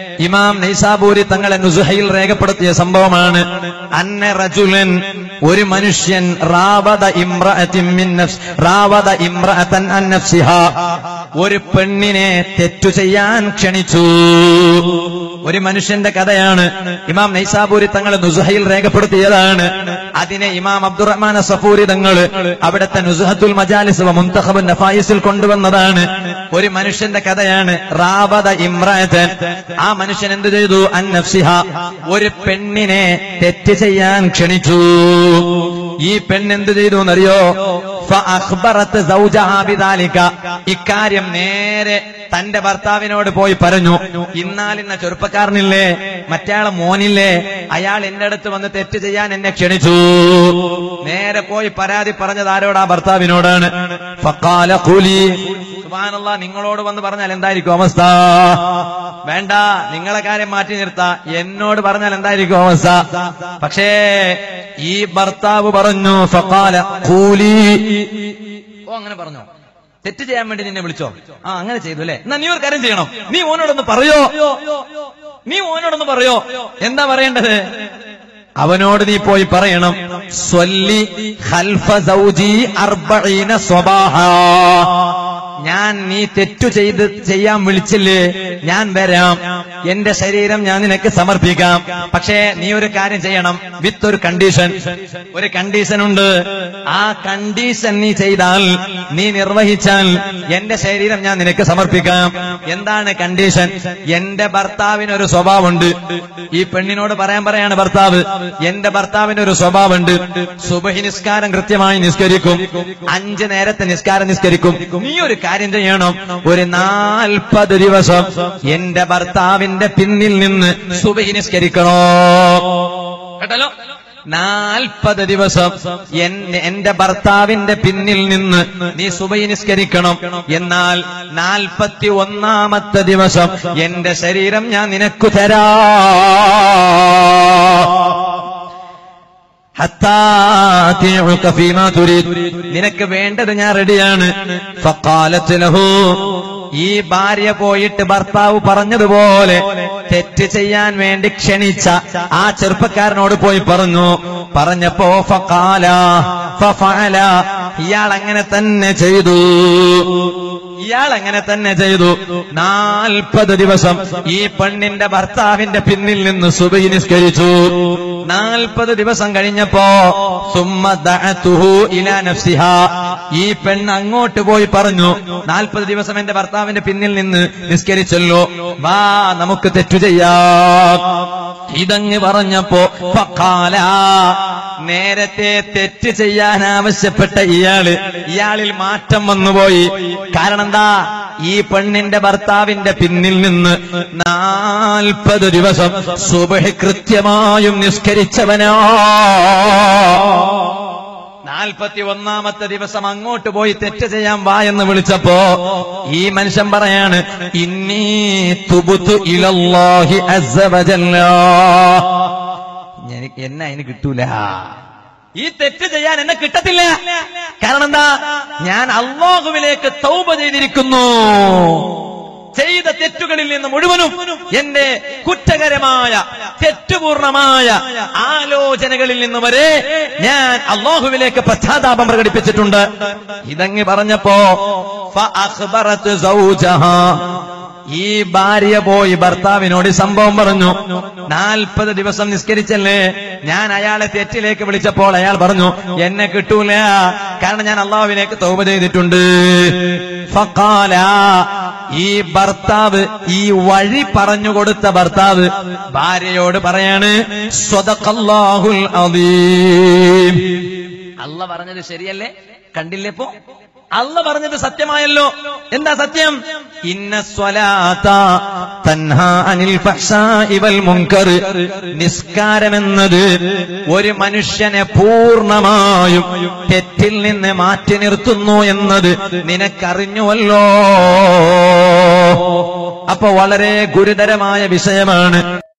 ഇമാം നൈസാബൂരി തങ്ങളെ നുസുഹയിൽ രേഖപ്പെടുത്തിയ സംഭവമാണ്. അന്ന റജുലൻ, ഒരു മനുഷ്യൻ, റാവദ ഇംറഅതൻ അൻ നഫ്സിഹാ, ഒരു പെണ്ണിനെ തെറ്റു ചെയ്യാൻ ക്ഷണിച്ചു. ഒരു മനുഷ്യന്റെ കഥയാണ് ഇമാം നൈസാബൂരി തങ്ങൾ നുസുഹയിൽ രേഖപ്പെടുത്തിയതാണ്. അതിനെ ഇമാം അബ്ദുറഹ്മാൻ സഫൂരി തങ്ങൾ അവിടുത്തെ നുസുഹത്തുൽ മജാലിസ് വ മുൻതഖബുൻ നഫായിസിൽ കൊണ്ടുവന്നതാണ്. ഒരു മനുഷ്യന്റെ കഥയാണ്. റാവദ ഇംറഅതൻ, ആ മനുഷ്യൻ എന്ത് ചെയ്തു? അൻ നഫ്സിഹാ, ഒരു പെണ്ണിനെ തെറ്റ് ചെയ്യാൻ ക്ഷണിച്ചു. ഈ പെണ്ണെന്ത് ചെയ്തു എന്നറിയോ? ഫഅഖ്ബറത് സൗജഹാ ബിദാലിക, ഇക്കാര്യം നേരെ തന്റെ ഭർത്താവിനോട് പോയി പറഞ്ഞു. ഇന്നാലിന്ന ചെറുപ്പക്കാരനില്ലേ, മറ്റയാളെ മോനില്ലേ, അയാൾ എന്റെ അടുത്ത് വന്ന് തെറ്റ് ചെയ്യാൻ എന്നെ ക്ഷണിച്ചു. നേരെ പോയി പരാതി പറഞ്ഞത് ആരോടാ? ഭർത്താവിനോടാണ്. ഫഖാല ഖുലി, സുബ്ഹാനല്ലാഹ്, നിങ്ങളോട് വന്ന് പറഞ്ഞാൽ എന്തായിരിക്കും അവസ്ഥ? വേണ്ട, നിങ്ങളെ കാര്യം മാറ്റി നിർത്താ, എന്നോട് പറഞ്ഞാൽ എന്തായിരിക്കും അവസ്ഥ? പക്ഷേ ഈ ഭർത്താവ് പറഞ്ഞു, ഫഖാല ഖൂലി, ഓ അങ്ങനെ പറഞ്ഞോ, തെറ്റ് ചെയ്യാൻ വേണ്ടി നിന്നെ വിളിച്ചോ? ആ അങ്ങനെ ചെയ്തു അല്ലേ? എന്നാ നീ ഒരു കാര്യം ചെയ്യണം, നീ ഓനോടൊന്ന് പറയോ. എന്താ പറയേണ്ടത്? അവനോട് നീ പോയി പറയണം, സ്വല്ലി ഖൽഫ സൗജി 40 സ്വബാഹാ, ഞാൻ നീ തെറ്റു ചെയ്യാൻ വിളിച്ചില്ലേ, ഞാൻ വരാം, എന്റെ ശരീരം ഞാൻ നിനക്ക് സമർപ്പിക്കാം. പക്ഷേ നീ ഒരു കാര്യം ചെയ്യണം, വിത്ത് ഒരു കണ്ടീഷൻ. ഒരു കണ്ടീഷൻ ഉണ്ട്. ആ കണ്ടീഷൻ നീ ചെയ്താൽ, നീ നിർവഹിച്ചാൽ എന്റെ ശരീരം ഞാൻ നിനക്ക് സമർപ്പിക്കാം. എന്താണ് കണ്ടീഷൻ? എന്റെ ഭർത്താവിനൊരു സ്വഭാവമുണ്ട്. ഈ പെണ്ണിനോട് പറയാണ് ഭർത്താവ്, എന്റെ ഭർത്താവിനൊരു സ്വഭാവമുണ്ട്. സുബഹി നിസ്കാരം കൃത്യമായി നിസ്കരിക്കും, 5 നേരത്തെ നിസ്കാരം നിസ്കരിക്കും. നീ ഒരു കാര്യം ചെയ്യണം, ഒരു 40 ദിവസം എന്റെ ഭർത്താവിന്റെ പിന്നിൽ നിന്ന് സുബഹി നിസ്കരിക്കണോ? കേട്ടല്ലോ, 40 ദിവസം എന്റെ ഭർത്താവിന്റെ പിന്നിൽ നിന്ന് നീ സുബഹി നിസ്കരിക്കണം. എന്നാൽ 41ാമത്തെ ദിവസം എന്റെ ശരീരം ഞാൻ നിനക്കു നിനക്ക് വേണ്ടത് ഞാൻ റെഡിയാണ്. ഫഖാലത് ലഹു, ഈ ഭാര്യ പോയിട്ട് ഭർത്താവ് പറഞ്ഞതുപോലെ തെറ്റ് ചെയ്യാൻ വേണ്ടി ക്ഷണിച്ച ആ ചെറുപ്പക്കാരനോട് പോയി പറഞ്ഞപ്പോ ഫഖാല ഫഫഅല, ഇയാൾ അങ്ങനെ തന്നെ ചെയ്തു. 40 ദിവസം ഈ പെണ്ണിന്റെ ഭർത്താവിന്റെ പിന്നിൽ നിന്ന് സുബഹി നിസ്കരിച്ചു. 40 ദിവസം കഴിഞ്ഞപ്പോ സുമ്മ ദഅതുഹു ഇലാ നഫ്സിഹാ, ഈ പെണ്ണ് അങ്ങോട്ട് പോയി പറഞ്ഞു, 40 ദിവസം എന്റെ ഭർത്താവിന്റെ പിന്നിൽ നിന്ന് നിസ്കരിച്ചല്ലോ, വാ നമുക്ക് തെറ്റു ചെയ്യാം. ഇതങ്ങ് പറഞ്ഞപ്പോ ഫഖാല, നേരത്തെ തെറ്റ് ചെയ്യാൻ ആവശ്യപ്പെട്ട ഇയാളിൽ മാറ്റം വന്നുപോയി. കാരണം എന്താ? ഈ പെണ്ണിന്റെ ഭർത്താവിന്റെ പിന്നിൽ നിന്ന് 40 ദിവസം സുബഹി കൃത്യമായും നിസ്കരിച്ചവനോ. 41ാമത്തെ ദിവസം അങ്ങോട്ട് പോയി തെറ്റ് ചെയ്യാൻ വാ എന്ന് വിളിച്ചപ്പോ ഈ മനുഷ്യൻ പറയാണ്, ഇന്നി തുബ്തു ഇലല്ലാഹി അസ്സ വജല്ല, എന്നെ അതിന് കിട്ടൂല, ഈ തെറ്റ് ചെയ്യാൻ എന്നെ കിട്ടത്തില്ല. കാരണം എന്താ? ഞാൻ അല്ലാഹുവിലേക്ക് തൗബ ചെയ്തിരിക്കുന്നു. ചെയ്ത തെറ്റുകളിൽ നിന്ന് മുഴുവനും എന്റെ കുറ്റകരമായ തെറ്റുപൂർണമായ ആലോചനകളിൽ നിന്ന് വരെ ഞാൻ അല്ലാഹുവിലേക്ക് പശ്ചാത്താപം പ്രകടിപ്പിച്ചിട്ടുണ്ട്. ഇതങ്ങ് പറഞ്ഞപ്പോ ഫഅഖ്ബറത് സൗജഹാ, ഈ ഭാര്യ പോയി ഭർത്താവിനോട് സംഭവം പറഞ്ഞു. 40 ദിവസം നിസ്കരിച്ചല്ലേ, ഞാൻ അയാളെ തെറ്റിലേക്ക് വിളിച്ചപ്പോൾ അയാൾ പറഞ്ഞു, എന്നെ കിട്ടൂല, കാരണം ഞാൻ അല്ലാഹുവിലേക്ക് തൗബ ചെയ്തിട്ടുണ്ട്. ഫഖാല, ഈ ഭർത്താവ്, ഈ വഴി പറഞ്ഞുകൊടുത്ത ഭർത്താവ് ഭാര്യയോട് പറയാണ്, സ്വദഖല്ലാഹുൽ അദീം, അല്ലാഹ് പറഞ്ഞത് ശരിയല്ലേ? കണ്ടില്ലേ, ഇപ്പോ അല്ലാഹ് പറഞ്ഞത് സത്യമായല്ലോ. എന്താ സത്യം? ഇന്ന സ്വലാത്ത തൻഹാ അനിൽ ഫഹ്ശാഇ വൽ മുൻകർ, നിസ്കാരമെന്നത് ഒരു മനുഷ്യനെ പൂർണ്ണമായും തെറ്റിൽ നിന്ന് മാറ്റി നിർത്തുന്നു എന്നത് നിനക്കറിഞ്ഞുവല്ലോ. അപ്പൊ വളരെ ഗുരുതരമായ വിഷയമാണ്.